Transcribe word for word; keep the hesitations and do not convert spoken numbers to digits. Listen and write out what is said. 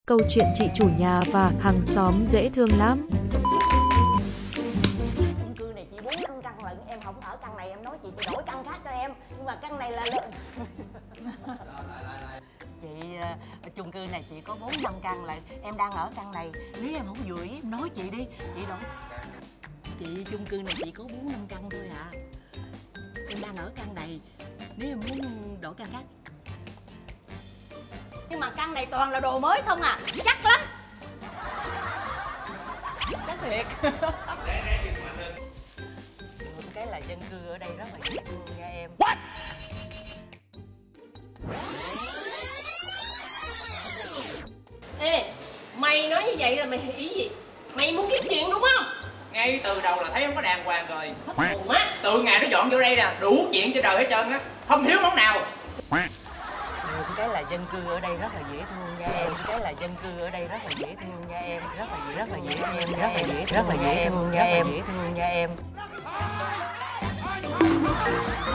Câu chuyện chị chủ nhà và hàng xóm dễ thương lắm. Chung cư này chị bốn năm căn lận, em không ở căn này em nói chị chị đổi căn khác cho em, nhưng mà căn này là chị uh, chung cư này chị có bốn năm căn lận, em đang ở căn này, nếu em không vừa ý em nói chị đi, chị đổi. Chị chung cư này chị có bốn năm căn thôi à, em đang ở căn này, nếu em muốn đổi căn khác. Nhưng mà căn này toàn là đồ mới không à, chắc lắm. Chắc thiệt. Cái là dân cư ở đây rất là dễ thương nha em. What? Ê, mày nói như vậy là mày ý gì? Mày muốn kiếm chuyện đúng không? Ngay từ đầu là thấy không có đàng hoàng rồi. Thất hồn á. Từ ngày nó dọn vô đây nè, đủ chuyện cho trời hết trơn á, không thiếu món nào. Cái là dân cư ở đây rất là dễ thương nha em. Cái là dân cư ở đây rất là dễ thương nha em. Rất là dễ, rất là dễ thương, rất là dễ, rất là dễ thương nha em. Dễ thương nha em.